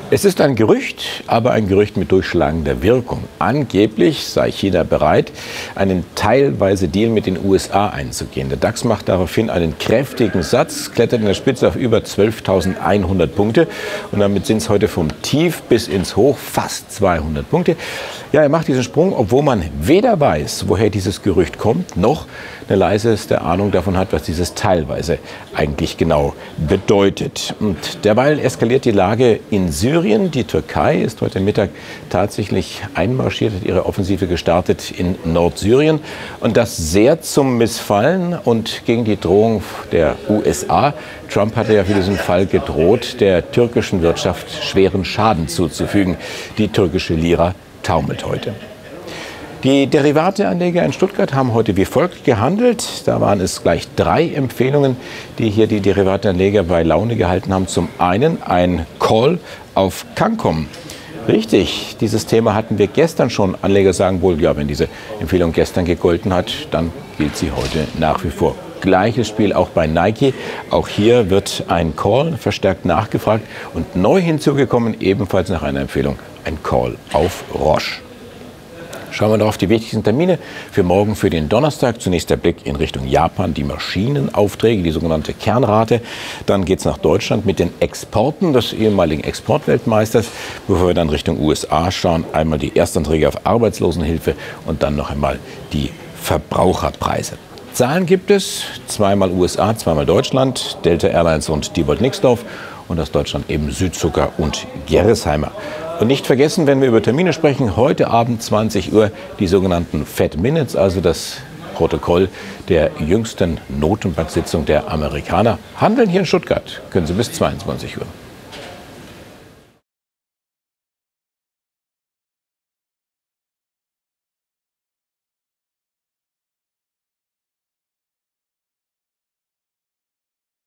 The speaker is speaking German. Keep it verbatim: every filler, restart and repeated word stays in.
Es ist ein Gerücht, aber ein Gerücht mit durchschlagender Wirkung. Angeblich sei China bereit, einen teilweise Deal mit den U S A einzugehen. Der DAX macht daraufhin einen kräftigen Satz, klettert in der Spitze auf über zwölftausendeinhundert Punkte. Und damit sind es heute vom Tief bis ins Hoch fast zweihundert Punkte. Ja, er macht diesen Sprung, obwohl man weder weiß, woher dieses Gerücht kommt, noch eine leiseste Ahnung davon hat, was dieses teilweise eigentlich genau bedeutet. Und derweil eskaliert die Lage in Syrien. Die Türkei ist heute Mittag tatsächlich einmarschiert, hat ihre Offensive gestartet in Nordsyrien. Und das sehr zum Missfallen und gegen die Drohung der U S A. Trump hatte ja für diesen Fall gedroht, der türkischen Wirtschaft schweren Schaden zuzufügen. Die türkische Lira taumelt heute. Die Derivateanleger in Stuttgart haben heute wie folgt gehandelt. Da waren es gleich drei Empfehlungen, die hier die Derivateanleger bei Laune gehalten haben. Zum einen ein Call auf Cancom. Richtig, dieses Thema hatten wir gestern schon. Anleger sagen wohl, ja, wenn diese Empfehlung gestern gegolten hat, dann gilt sie heute nach wie vor. Gleiches Spiel auch bei Nike. Auch hier wird ein Call verstärkt nachgefragt und neu hinzugekommen, ebenfalls nach einer Empfehlung, ein Call auf Roche. Schauen wir noch auf die wichtigsten Termine für morgen, für den Donnerstag. Zunächst der Blick in Richtung Japan, die Maschinenaufträge, die sogenannte Kernrate. Dann geht es nach Deutschland mit den Exporten des ehemaligen Exportweltmeisters. Bevor wir dann Richtung U S A schauen, einmal die Erstanträge auf Arbeitslosenhilfe und dann noch einmal die Verbraucherpreise. Zahlen gibt es, zweimal U S A, zweimal Deutschland, Delta Airlines und Diebold Nixdorf und aus Deutschland eben Südzucker und Gerresheimer. Und nicht vergessen, wenn wir über Termine sprechen, heute Abend zwanzig Uhr die sogenannten Fed Minutes, also das Protokoll der jüngsten Notenbank-Sitzung der Amerikaner. Handeln hier in Stuttgart können Sie bis zweiundzwanzig Uhr.